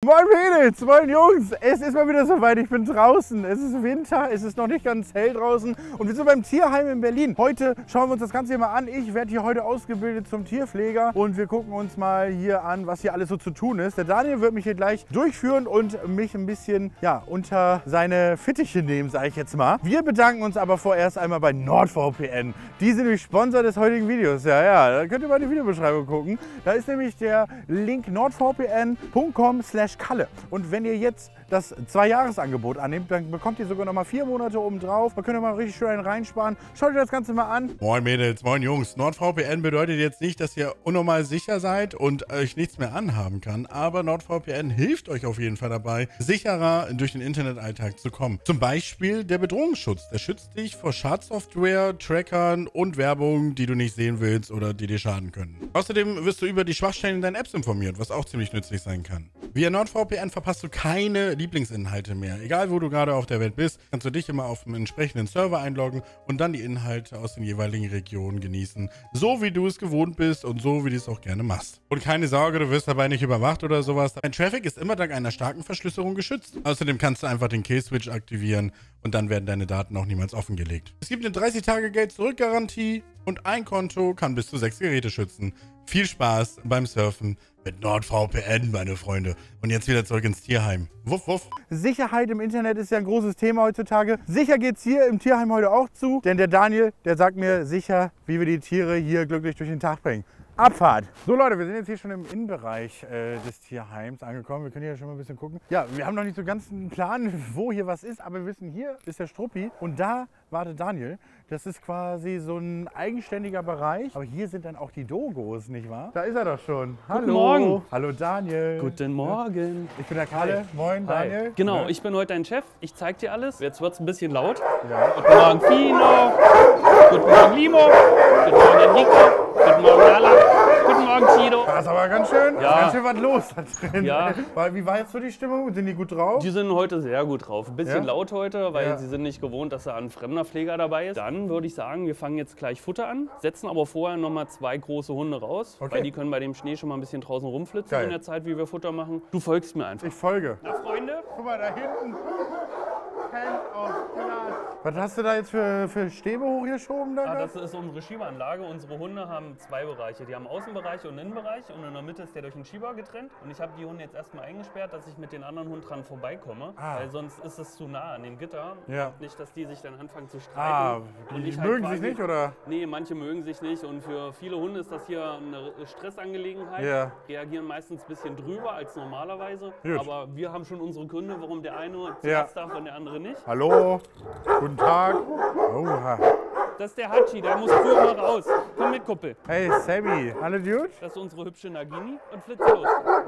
Moin Mädels, moin Jungs, es ist mal wieder soweit, ich bin draußen. Es ist Winter, es ist noch nicht ganz hell draußen und wir sind beim Tierheim in Berlin. Heute schauen wir uns das Ganze hier mal an. Ich werde hier heute ausgebildet zum Tierpfleger und wir gucken uns mal hier an, was hier alles so zu tun ist. Der Daniel wird mich hier gleich durchführen und mich ein bisschen unter seine Fittiche nehmen, sage ich jetzt mal. Wir bedanken uns aber vorerst einmal bei NordVPN. Die sind nämlich Sponsor des heutigen Videos. Ja, da könnt ihr mal in die Videobeschreibung gucken. Da ist nämlich der Link nordvpn.com/Kalle. Und wenn ihr jetzt das 2-Jahres-Angebot annehmt, dann bekommt ihr sogar noch mal 4 Monate oben drauf. Da könnt ihr mal richtig schön einen reinsparen. Schaut euch das Ganze mal an. Moin Mädels, moin Jungs. NordVPN bedeutet jetzt nicht, dass ihr unnormal sicher seid und euch nichts mehr anhaben kann. Aber NordVPN hilft euch auf jeden Fall dabei, sicherer durch den Internetalltag zu kommen. Zum Beispiel der Bedrohungsschutz. Der schützt dich vor Schadsoftware, Trackern und Werbung, die du nicht sehen willst oder die dir schaden können. Außerdem wirst du über die Schwachstellen in deinen Apps informiert, was auch ziemlich nützlich sein kann. Via NordVPN verpasst du keine Lieblingsinhalte mehr. Egal, wo du gerade auf der Welt bist, kannst du dich immer auf dem entsprechenden Server einloggen und dann die Inhalte aus den jeweiligen Regionen genießen. So wie du es gewohnt bist und so wie du es auch gerne machst. Und keine Sorge, du wirst dabei nicht überwacht oder sowas. Dein Traffic ist immer dank einer starken Verschlüsselung geschützt. Außerdem kannst du einfach den Kill-Switch aktivieren und dann werden deine Daten auch niemals offengelegt. Es gibt eine 30-Tage-Geld-Zurück-Garantie und ein Konto kann bis zu 6 Geräte schützen. Viel Spaß beim Surfen mit NordVPN, meine Freunde. Und jetzt wieder zurück ins Tierheim. Wuff, wuff. Sicherheit im Internet ist ja ein großes Thema heutzutage. Sicher geht's hier im Tierheim heute auch zu, denn der Daniel, der sagt mir sicher, wie wir die Tiere hier glücklich durch den Tag bringen. Abfahrt. So Leute, wir sind jetzt hier schon im Innenbereich des Tierheims angekommen. Wir können hier schon mal ein bisschen gucken. Ja, wir haben noch nicht so ganz einen Plan, wo hier was ist, aber wir wissen, hier ist der Struppi und da wartet Daniel. Das ist quasi so ein eigenständiger Bereich. Aber hier sind dann auch die Dogos, nicht wahr? Da ist er doch schon. Hallo. Guten Morgen. Hallo Daniel. Guten Morgen. Ich bin der Kalle. Moin Daniel. Genau, ich bin heute dein Chef. Ich zeig dir alles. Jetzt wird es ein bisschen laut. Ja. Guten Morgen Fino. Guten Morgen Limo. Guten Morgen Enrico. Guten Morgen Lala. Guten Morgen Tito. Da ist aber ganz schön, Ja. ganz schön was los da drin. Ja. Wie war jetzt so die Stimmung? Sind die gut drauf? Die sind heute sehr gut drauf. Ein bisschen Ja? laut heute, weil Ja. sie sind nicht gewohnt, dass da ein fremder Pfleger dabei ist. Dann würde ich sagen, wir fangen jetzt gleich Futter an, setzen aber vorher nochmal 2 große Hunde raus, Okay. weil die können bei dem Schnee schon mal ein bisschen draußen rumflitzen Geil. in der Zeit, wie wir Futter machen. Du folgst mir einfach. Ich folge. Na, Freunde? Guck mal, da hinten. Hand of Blood. Was hast du da jetzt für Stäbe hochgeschoben? Da Das ist unsere Schieberanlage. Unsere Hunde haben 2 Bereiche. Die haben Außenbereich und Innenbereich und in der Mitte ist der durch den Schieber getrennt. Und ich habe die Hunde jetzt erstmal eingesperrt, dass ich mit den anderen Hunden dran vorbeikomme. Weil sonst ist es zu nah an dem Gitter. Ja. Nicht, dass die sich dann anfangen zu streiten. Und die ich halt mögen sich quasi- nicht, oder? Nee, manche mögen sich nicht. Und für viele Hunde ist das hier eine Stressangelegenheit. Ja. Reagieren meistens ein bisschen drüber als normalerweise. Gut. Aber wir haben schon unsere Gründe, warum der eine Ja. zuerst darf und der andere nicht. Hallo, guten Tag. Oha. Das ist der Hachi, der muss früher mal raus. Komm mit, Kuppel. Hey Sammy, alle Dude? Das ist unsere hübsche Nagini und flitzt los.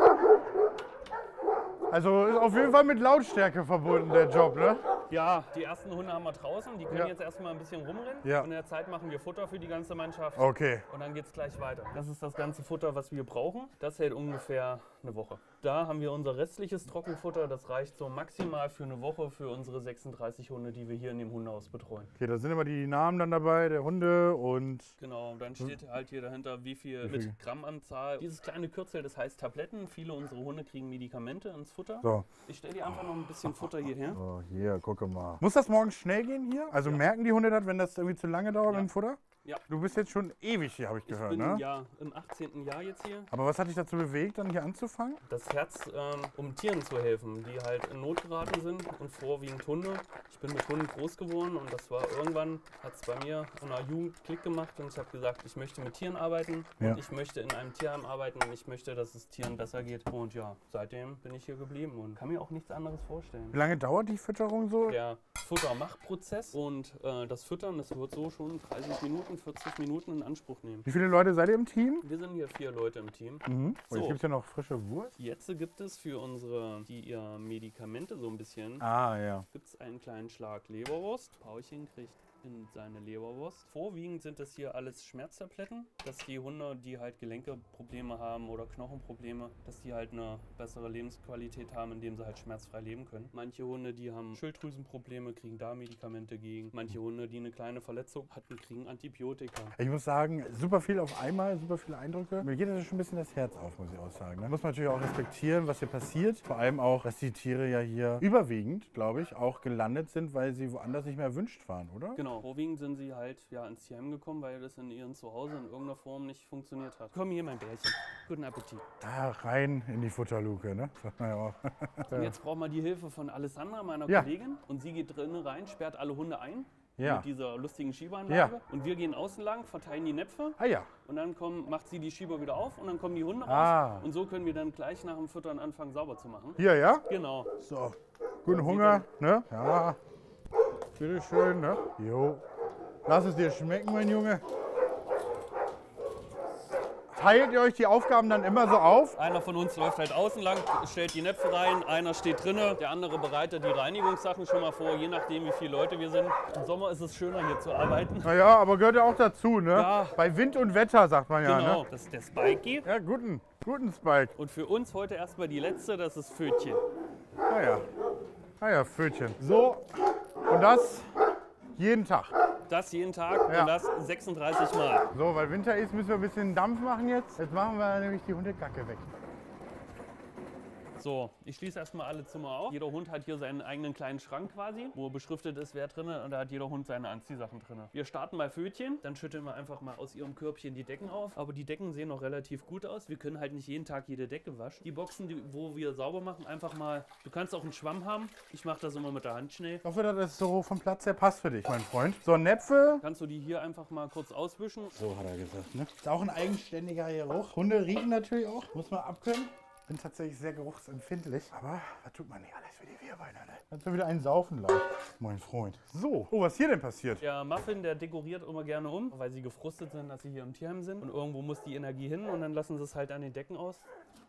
Also ist auf jeden Fall mit Lautstärke verbunden, der Job, ne? Ja, die ersten Hunde haben wir draußen. Die können Ja. jetzt erstmal ein bisschen rumrennen. Ja. Und in der Zeit machen wir Futter für die ganze Mannschaft. Okay. Und dann geht es gleich weiter. Das ist das ganze Futter, was wir brauchen. Das hält ungefähr eine Woche. Da haben wir unser restliches Trockenfutter. Das reicht so maximal für eine Woche für unsere 36 Hunde, die wir hier in dem Hundehaus betreuen. Okay, da sind immer die Namen dann dabei, der Hunde und... Genau, dann steht halt hier dahinter, wie viel mit Grammanzahl. Dieses kleine Kürzel, das heißt Tabletten. Viele unserer Hunde kriegen Medikamente ins Futter. So. Ich stelle dir einfach noch ein bisschen Futter hierher. Oh, hier, gucke mal. Muss das morgens schnell gehen hier? Also merken die Hunde das, wenn das irgendwie zu lange dauert mit dem Futter? Ja. Du bist jetzt schon ewig hier, habe ich Ich gehört, bin ne? ja im 18. Jahr jetzt hier. Aber was hat dich dazu bewegt, dann hier anzufangen? Das Herz, um Tieren zu helfen, die halt in Not geraten sind und vorwiegend Hunde. Ich bin mit Hunden groß geworden und das war irgendwann, hat es bei mir in der Jugend Klick gemacht und ich habe gesagt, ich möchte mit Tieren arbeiten Ja. und ich möchte in einem Tierheim arbeiten und ich möchte, dass es Tieren besser geht. Und ja, seitdem bin ich hier geblieben und kann mir auch nichts anderes vorstellen. Wie lange dauert die Fütterung so? Der Futtermachprozess und das Füttern, das wird so schon 30 Minuten, 40 Minuten in Anspruch nehmen. Wie viele Leute seid ihr im Team? Wir sind hier 4 Leute im Team. Und So. jetzt gibt es ja noch frische Wurst. Jetzt gibt es für unsere, die ihr Medikamente so ein bisschen, Ah, ja. gibt es einen kleinen Schlag Leberwurst. Pauchen kriegt in seine Leberwurst. Vorwiegend sind das hier alles Schmerztabletten, dass die Hunde, die halt Gelenkeprobleme haben oder Knochenprobleme, dass die halt eine bessere Lebensqualität haben, indem sie halt schmerzfrei leben können. Manche Hunde, die haben Schilddrüsenprobleme, kriegen da Medikamente gegen. Manche Hunde, die eine kleine Verletzung hatten, kriegen Antibiotika. Ich muss sagen, super viel auf einmal, super viele Eindrücke. Mir geht das schon ein bisschen das Herz auf, muss ich auch sagen. Da muss man natürlich auch respektieren, was hier passiert. Vor allem auch, dass die Tiere ja hier überwiegend, glaube ich, auch gelandet sind, weil sie woanders nicht mehr erwünscht waren, oder? Genau, vorwiegend sind sie halt ja ins Tierheim gekommen, weil das in ihrem Zuhause in irgendeiner Form nicht funktioniert hat. Komm hier, mein Bärchen. Guten Appetit. Da rein in die Futterluke, ne? Sagt man ja auch. Und jetzt braucht man die Hilfe von Alessandra, meiner Ja. Kollegin. Und sie geht drinnen rein, sperrt alle Hunde ein. Ja. Mit dieser lustigen Schieberanlage. Ja. Und wir gehen außen lang, verteilen die Näpfe. Ah ja. Und dann macht sie die Schieber wieder auf und dann kommen die Hunde raus. Ah. Und so können wir dann gleich nach dem Füttern anfangen, sauber zu machen. Hier, ja? Genau. So. Guten Hunger, ne? Ja. Bitteschön, ne? Jo. Lass es dir schmecken, mein Junge. Teilt ihr euch die Aufgaben dann immer so auf? Einer von uns läuft halt außen lang, stellt die Näpfe rein, einer steht drinnen, der andere bereitet die Reinigungssachen schon mal vor, je nachdem wie viele Leute wir sind. Im Sommer ist es schöner hier zu arbeiten. Naja, aber gehört ja auch dazu, ne? Ja. Bei Wind und Wetter, sagt man ja, Genau, ne? das ist der Spikey. Ja, guten Spike. Und für uns heute erstmal die letzte, das ist Pfötchen. Ah ja. Ah ja, Pfötchen. So. Und das jeden Tag. Das jeden Tag Ja. und das 36 Mal. So, weil Winter ist, müssen wir ein bisschen Dampf machen jetzt. Jetzt machen wir nämlich die Hundekacke weg. So, ich schließe erstmal alle Zimmer auf. Jeder Hund hat hier seinen eigenen kleinen Schrank quasi, wo beschriftet ist, wer drin ist. Und da hat jeder Hund seine Anziehsachen drin. Wir starten bei Pfötchen, dann schütteln wir einfach mal aus ihrem Körbchen die Decken auf. Aber die Decken sehen noch relativ gut aus. Wir können halt nicht jeden Tag jede Decke waschen. Die Boxen, wo wir sauber machen, einfach mal, du kannst auch einen Schwamm haben. Ich mache das immer mit der Hand schnell. Ich hoffe, dass das so vom Platz her passt für dich, mein Freund. So, Näpfe. Kannst du die hier einfach mal kurz auswischen. So hat er gesagt, ne? Ist auch ein eigenständiger Geruch. Hunde riechen natürlich auch. Muss man abkönnen. Bin tatsächlich sehr geruchsempfindlich. Aber was tut man nicht alles für die Vierbeiner, ne? Kannst du wieder einen saufen lassen, mein Freund. So. Oh, was hier denn passiert? Der Muffin, der dekoriert immer gerne um, weil sie gefrustet sind, dass sie hier im Tierheim sind. Und irgendwo muss die Energie hin und dann lassen sie es halt an den Decken aus.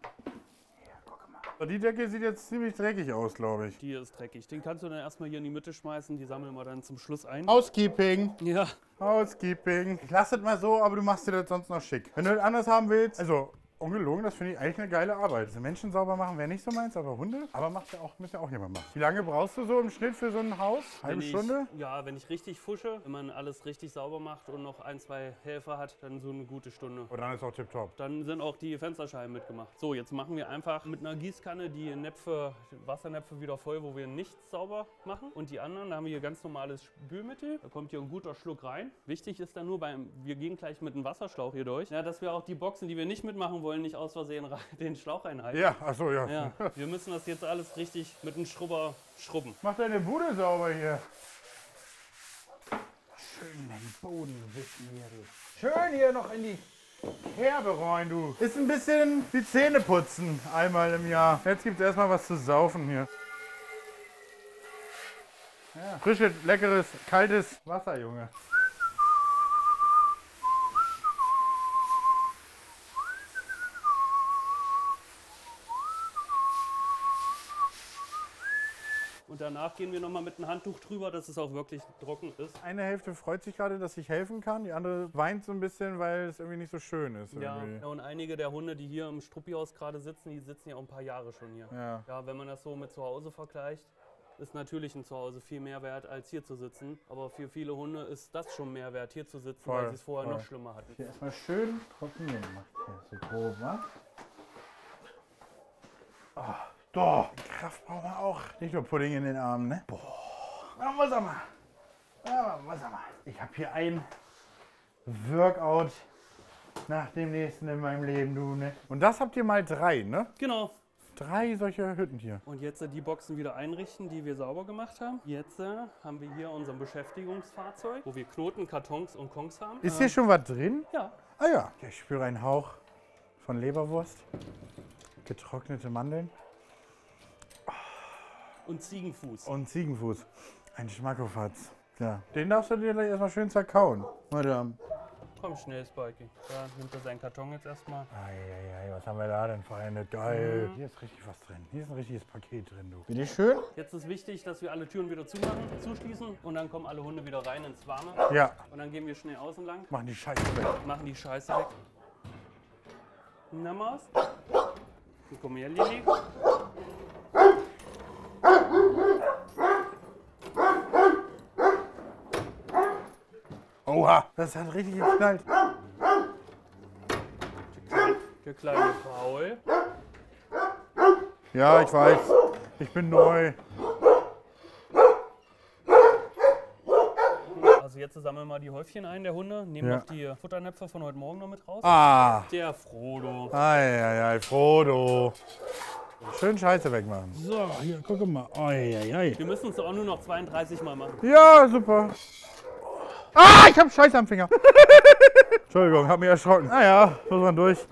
Die Decke sieht jetzt ziemlich dreckig aus, glaube ich. Die ist dreckig. Den kannst du dann erstmal hier in die Mitte schmeißen. Die sammeln wir dann zum Schluss ein. Housekeeping. Ja, Housekeeping. Ich lasse das mal so, aber du machst dir das sonst noch schick. Wenn du das anders haben willst, also ungelogen, das finde ich eigentlich eine geile Arbeit. Also Menschen sauber machen wäre nicht so meins, aber Hunde. Aber macht ja auch, muss ja auch jemand machen. Wie lange brauchst du so im Schnitt für so ein Haus? Halbe Stunde? Ja, wenn ich richtig fusche, wenn man alles richtig sauber macht und noch ein, zwei Helfer hat, dann so eine gute Stunde. Und dann ist auch tipptopp. Dann sind auch die Fensterscheiben mitgemacht. So, jetzt machen wir einfach mit einer Gießkanne die Näpfe, Wassernäpfe wieder voll, wo wir nichts sauber machen. Und die anderen, da haben wir hier ganz normales Spülmittel. Da kommt hier ein guter Schluck rein. Wichtig ist dann nur, wir gehen gleich mit einem Wasserschlauch hier durch, ja, dass wir auch die Boxen, die wir nicht mitmachen wollen, nicht aus Versehen den Schlauch einhalten. Ja, achso, ja. Ja, wir müssen das jetzt alles richtig mit einem Schrubber schrubben. Mach deine Bude sauber hier. Schön den Boden wischen hier, du. Schön hier noch in die Kerbe rein, du. Ist ein bisschen wie Zähne putzen einmal im Jahr. Jetzt gibt es erstmal was zu saufen hier. Ja. Frisches, leckeres, kaltes Wasser, Junge. Und danach gehen wir nochmal mit einem Handtuch drüber, dass es auch wirklich trocken ist. Eine Hälfte freut sich gerade, dass ich helfen kann. Die andere weint so ein bisschen, weil es irgendwie nicht so schön ist. Ja, Irgendwie. und einige der Hunde, die hier im Struppihaus gerade sitzen, die sitzen ja auch ein paar Jahre schon hier. Ja. Ja, wenn man das so mit zu Hause vergleicht, ist natürlich ein Zuhause viel mehr wert, als hier zu sitzen. Aber für viele Hunde ist das schon mehr wert, hier zu sitzen, Voll, weil sie es vorher voll. noch schlimmer hatten. Hier erstmal schön trocken gemacht. Hier so grob, ne? Oh, doch. Kraft brauchen wir auch. Nicht nur Pudding in den Armen, ne? Boah. Na, was haben wir? Ja, was haben wir? Ich habe hier ein Workout nach dem nächsten in meinem Leben, du, ne? Und das habt ihr mal 3, ne? Genau. 3 solche Hütten hier. Und jetzt die Boxen wieder einrichten, die wir sauber gemacht haben. Jetzt haben wir hier unser Beschäftigungsfahrzeug, wo wir Knoten, Kartons und Kongs haben. Ist hier schon was drin? Ja. Ah ja. Ich spüre einen Hauch von Leberwurst. Getrocknete Mandeln. Und Ziegenfuß. Und Ziegenfuß. Ein Schmackofatz. Ja. Den darfst du dir gleich erstmal schön zerkauen, Madame. Komm schnell, Spikey. Da nimmt er seinen Karton jetzt erstmal. Eieiei, was haben wir da denn, Freunde? Geil. Hier ist richtig was drin. Hier ist ein richtiges Paket drin, du. Bitte schön? Jetzt ist wichtig, dass wir alle Türen wieder zuschließen und dann kommen alle Hunde wieder rein ins Warme. Ja. Und dann gehen wir schnell außen lang, Machen die Scheiße weg. machen die Scheiße weg. Na, Maus? Komm her, Lili. Oha, das hat richtig geknallt. Der kleine Paul. Ja, ich weiß. Ich bin neu. Also jetzt sammeln wir mal die Häufchen ein, der Hunde. Nehmen Ja. noch die Futternäpfe von heute Morgen noch mit raus. Ah. Der Frodo. Eieiei, Frodo. Schön Scheiße wegmachen. So, hier, guck mal. Eieiei. Wir müssen es auch nur noch 32 Mal machen. Ja, super. Ah, ich hab Scheiße am Finger. Entschuldigung, hab mich erschrocken. Naja, muss man durch.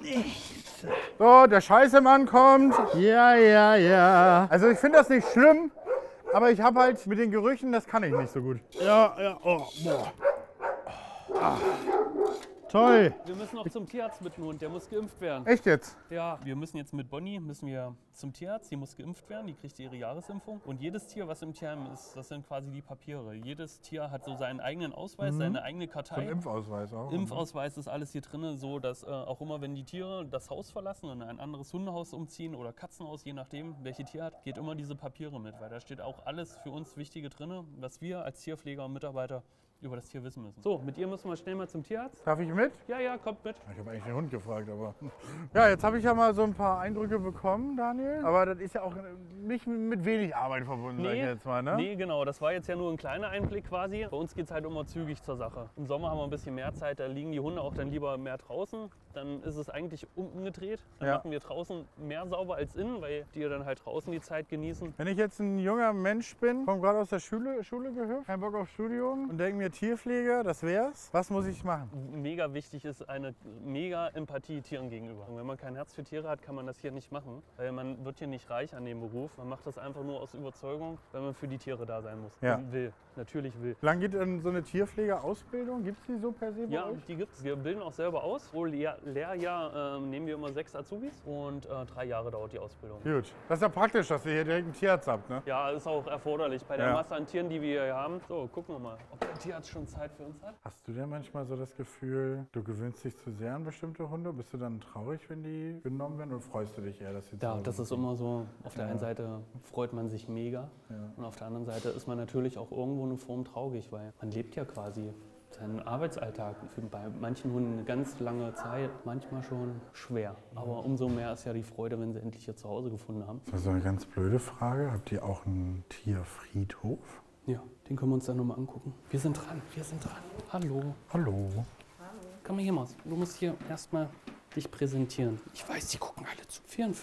So, der Scheißemann kommt. Ja, ja, ja. Also ich finde das nicht schlimm, aber ich habe halt mit den Gerüchen, das kann ich nicht so gut. Ja, ja, oh, boah. Ah. Toll. Wir müssen noch zum Tierarzt mit dem Hund, der muss geimpft werden. Echt jetzt? Ja, wir müssen jetzt mit Bonnie zum Tierarzt, die muss geimpft werden, die kriegt ihre Jahresimpfung. Und jedes Tier, was im Tierheim ist, das sind quasi die Papiere. Jedes Tier hat so seinen eigenen Ausweis, seine eigene So Kartei. ein Impfausweis auch. Impfausweis ist alles hier drin, so dass auch immer, wenn die Tiere das Haus verlassen und in ein anderes Hundehaus umziehen oder Katzenhaus, je nachdem, welche Tierart, geht immer diese Papiere mit, weil da steht auch alles für uns Wichtige drin, was wir als Tierpfleger und Mitarbeiter über das Tier wissen müssen. So, mit ihr müssen wir schnell mal zum Tierarzt. Darf ich mit? Ja, ja, kommt mit. Ich habe eigentlich den Hund gefragt, aber... Ja, jetzt habe ich ja mal so ein paar Eindrücke bekommen, Daniel. Aber das ist ja auch nicht mit wenig Arbeit verbunden, sag ich jetzt mal, ne? Nee, genau. Das war jetzt ja nur ein kleiner Einblick quasi. Bei uns geht es halt immer zügig zur Sache. Im Sommer haben wir ein bisschen mehr Zeit, da liegen die Hunde auch dann lieber mehr draußen. Dann ist es eigentlich umgedreht. Dann Ja. machen wir draußen mehr sauber als innen, weil die dann halt draußen die Zeit genießen. Wenn ich jetzt ein junger Mensch bin, komme gerade aus der Schule gehüpft, kein Bock auf Studium und denke mir Tierpflege, das wär's. Was muss ich machen? Mega wichtig ist eine mega Empathie Tieren gegenüber. Und wenn man kein Herz für Tiere hat, kann man das hier nicht machen. Weil man wird hier nicht reich an dem Beruf. Man macht das einfach nur aus Überzeugung, weil man für die Tiere da sein muss. Ja. Und will. Natürlich will. Wie lange geht denn so eine Tierpflegeausbildung? Gibt es die so per se bei Ja, euch? die gibt's. Wir bilden auch selber aus. Pro Lehrjahr nehmen wir immer 6 Azubis und 3 Jahre dauert die Ausbildung. Gut. Das ist ja praktisch, dass ihr hier direkt einen Tierarzt habt, ne? Ja, ist auch erforderlich bei der Ja. Masse an Tieren, die wir hier haben. So, gucken wir mal, ob der Tierarzt schon Zeit für uns hat. Hast du denn manchmal so das Gefühl, du gewöhnst dich zu sehr an bestimmte Hunde? Bist du dann traurig, wenn die genommen werden, oder freust du dich eher, dass sie zu Ja, Hause das ist sind? immer so. Auf der einen Seite freut man sich mega und auf der anderen Seite ist man natürlich auch irgendwo eine Form traurig, weil man lebt ja quasi seinen Arbeitsalltag für bei manchen Hunden eine ganz lange Zeit, manchmal schon schwer. Aber umso mehr ist ja die Freude, wenn sie endlich ihr Zuhause gefunden haben. Das ist so eine ganz blöde Frage. Habt ihr auch einen Tierfriedhof? Ja, den können wir uns dann nochmal angucken. Wir sind dran, wir sind dran. Hallo. Hallo. Komm mal hier, Maus. Du musst hier erstmal dich präsentieren. Ich weiß, die gucken alle zu.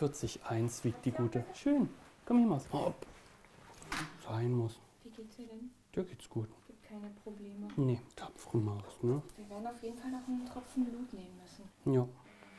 44,1 wiegt die Gute. Schön. Komm hier, Maus. Hopp. Sein muss. Wie geht's dir denn? Dir geht's gut. Gibt keine Probleme. Nee, tapfere Maus, ne? Wir werden auf jeden Fall noch einen Tropfen Blut nehmen müssen. Ja.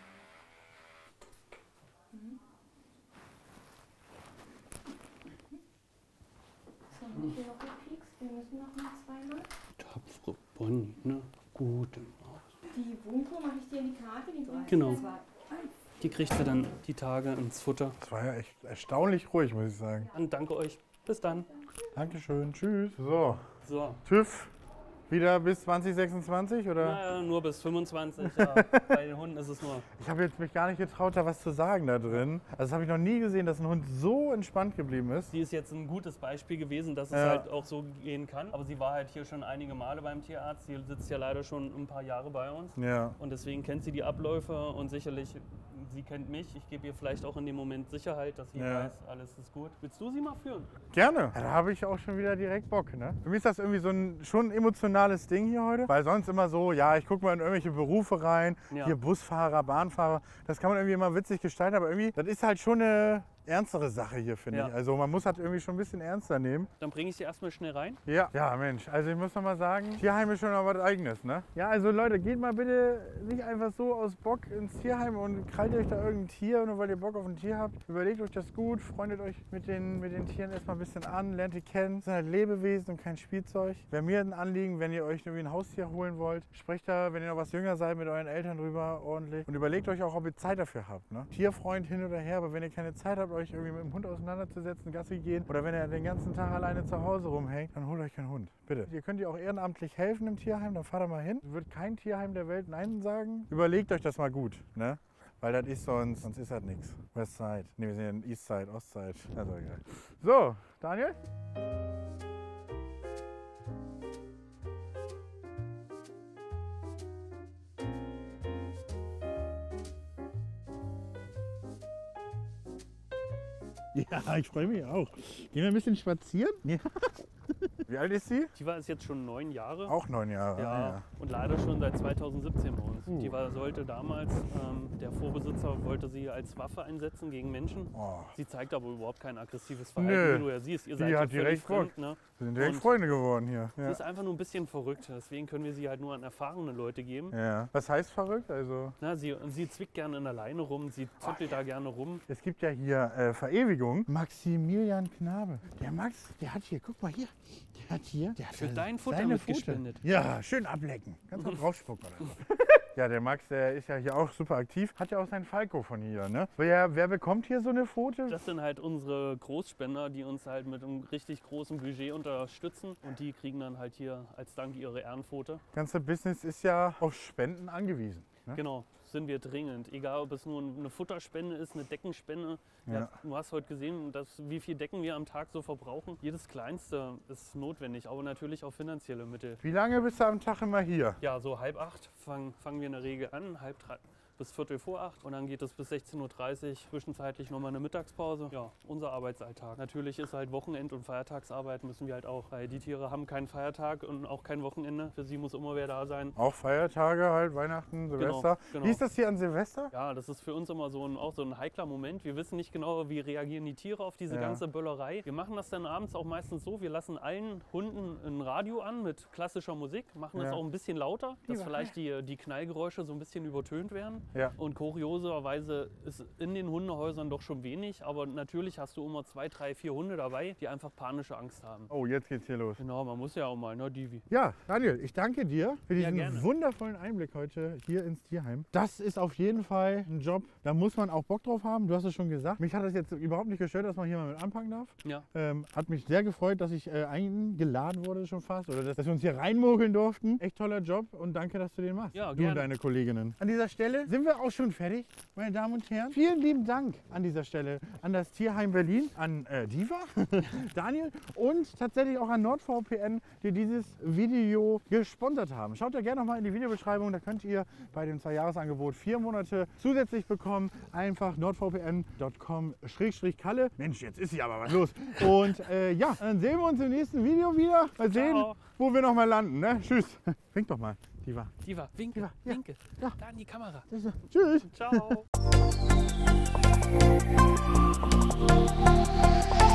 So, wie viel noch gepiekst? Wir müssen noch mal zweimal. Tapfere Bonnie, ne? Gute Maus. Die Wunko mache ich dir in die Karte. Die 3, Genau. 2, 1. Die kriegt sie dann die Tage ins Futter. Das war ja echt erstaunlich ruhig, muss ich sagen. Dann danke euch. Bis dann. Dankeschön. Tschüss. So, So. TÜV wieder bis 2026, oder? Naja, nur bis 25. Ja. Bei den Hunden ist es nur. Ich habe jetzt mich gar nicht getraut, da was zu sagen da drin. Also das habe ich noch nie gesehen, dass ein Hund so entspannt geblieben ist. Sie ist jetzt ein gutes Beispiel gewesen, dass es Ja. halt auch so gehen kann. Aber sie war halt hier schon einige Male beim Tierarzt. Sie sitzt ja leider schon ein paar Jahre bei uns. Ja. Und deswegen kennt sie die Abläufe und sicherlich, sie kennt mich. Ich gebe ihr vielleicht auch in dem Moment Sicherheit, dass sie Ja. weiß, alles ist gut. Willst du sie mal führen? Gerne. Ja, da habe ich auch schon wieder direkt Bock. Ne? Für mich ist das irgendwie so ein schon emotionales Ding hier heute. Weil sonst immer so, ja, ich gucke mal in irgendwelche Berufe rein. Ja. Hier Busfahrer, Bahnfahrer. Das kann man irgendwie immer witzig gestalten. Aber irgendwie, das ist halt schon eine ernstere Sache hier, finde Ja. ich. Also man muss das irgendwie schon ein bisschen ernster nehmen. Dann bringe ich sie erstmal schnell rein. Ja. Ja, Mensch, also ich muss noch mal sagen, Tierheim ist schon noch was Eigenes, ne? Ja, also Leute, geht mal bitte nicht einfach so aus Bock ins Tierheim und krallt euch da irgendein Tier, nur weil ihr Bock auf ein Tier habt. Überlegt euch das gut, freundet euch mit den Tieren erstmal ein bisschen an, lernt die kennen. Das sind halt Lebewesen und kein Spielzeug. Wäre mir ein Anliegen, wenn ihr euch irgendwie ein Haustier holen wollt, sprecht da, wenn ihr noch was jünger seid, mit euren Eltern drüber ordentlich. Und überlegt euch auch, ob ihr Zeit dafür habt, ne? Tierfreund hin oder her, aber wenn ihr keine Zeit habt, euch irgendwie mit dem Hund auseinanderzusetzen, Gassi gehen oder wenn ihr den ganzen Tag alleine zu Hause rumhängt, dann holt euch keinen Hund. Bitte. Ihr könnt ja auch ehrenamtlich helfen im Tierheim, dann fahrt da mal hin. Wird kein Tierheim der Welt Nein sagen. Überlegt euch das mal gut, ne? Weil das ist sonst ist das nichts. Westside. Ne, wir sind ja in Eastside, Ostside. Also egal. So, Daniel? Ja, ich freue mich auch. Gehen wir ein bisschen spazieren? Ja. Wie alt ist sie? Die war jetzt schon 9 Jahre. Auch 9 Jahre. Ja, und leider schon seit 2017 bei uns. Die sollte damals, der Vorbesitzer wollte sie als Waffe einsetzen gegen Menschen. Oh. Sie zeigt aber überhaupt kein aggressives Verhalten, Nö. wie du ja siehst. Ihr Die seid ja hat völlig direkt fremd, ne? Wir sind direkt Und Freunde geworden hier. Sie Ja. ist einfach nur ein bisschen verrückt, deswegen können wir sie halt nur an erfahrene Leute geben. Ja. Was heißt verrückt? Also, Na, sie zwickt gerne in der Leine rum, sie zuppelt da gerne rum. es gibt ja hier Verewigung. Maximilian Knabe. Der Max, der hat hier, guck mal hier. Der hat Für dein Futter seine mitgespendet. Ja, schön ablecken. Kannst auch draufspucken oder so. Ja, der Max, der ist ja hier auch super aktiv. Hat ja auch seinen Falco von hier, ne? Wer bekommt hier so eine Pfote? Das sind halt unsere Großspender, die uns halt mit einem richtig großen Budget unterstützen. Und die kriegen dann halt hier als Dank ihre Ehrenpfote. Das ganze Business ist ja auf Spenden angewiesen. Ne? Genau, sind wir dringend. Egal, ob es nur eine Futterspende ist, eine Deckenspende. Ja. Du hast heute gesehen, wie viel Decken wir am Tag so verbrauchen. Jedes Kleinste ist notwendig, aber natürlich auch finanzielle Mittel. Wie lange bist du am Tag immer hier? Ja, so 7:30 fangen wir in der Regel an, 7:30 bis 7:45 und dann geht es bis 16:30 Uhr, zwischenzeitlich nochmal eine Mittagspause. Ja, unser Arbeitsalltag. Natürlich ist halt Wochenend- und Feiertagsarbeit müssen wir halt auch, weil die Tiere haben keinen Feiertag und auch kein Wochenende. Für sie muss immer wer da sein. Auch Feiertage halt, Weihnachten, Silvester. Genau. Wie ist das hier an Silvester? Ja, das ist für uns immer auch so ein heikler Moment. Wir wissen nicht genau, wie reagieren die Tiere auf diese Ja. ganze Böllerei. Wir machen das dann abends auch meistens so, wir lassen allen Hunden ein Radio an mit klassischer Musik, machen das Ja. auch ein bisschen lauter, dass vielleicht die Knallgeräusche so ein bisschen übertönt werden. Ja. Und kurioserweise ist in den Hundehäusern doch schon wenig, aber natürlich hast du immer 2, 3, 4 Hunde dabei, die einfach panische Angst haben. Oh, jetzt geht's hier los. Genau, man muss ja auch mal, ne, Divi. Ja, Daniel, ich danke dir für diesen gerne. wundervollen Einblick heute hier ins Tierheim. Das ist auf jeden Fall ein Job, da muss man auch Bock drauf haben. Du hast es schon gesagt. Mich hat das jetzt überhaupt nicht gestört, dass man hier mal mit anpacken darf. Ja. Hat mich sehr gefreut, dass ich eingeladen wurde schon fast oder dass wir uns hier reinmogeln durften. Echt toller Job und danke, dass du den machst. Ja, du gerne. und deine Kolleginnen. An dieser Stelle sind wir auch schon fertig, meine Damen und Herren. Vielen lieben Dank an dieser Stelle an das Tierheim Berlin, an Diva, Daniel und tatsächlich auch an NordVPN, die dieses Video gesponsert haben. Schaut da gerne noch mal in die Videobeschreibung, da könnt ihr bei dem 2-Jahres-Angebot 4 Monate zusätzlich bekommen. Einfach nordvpn.com/Kalle. Mensch, jetzt ist hier aber was los. Und ja, dann sehen wir uns im nächsten Video wieder. Mal sehen, Ciao. wo wir noch mal landen. Ne? Tschüss. Wink doch mal, Diva. Diva, winke, Diva, ja. winke. Ja. Da in die Kamera. Tschüss. Ciao.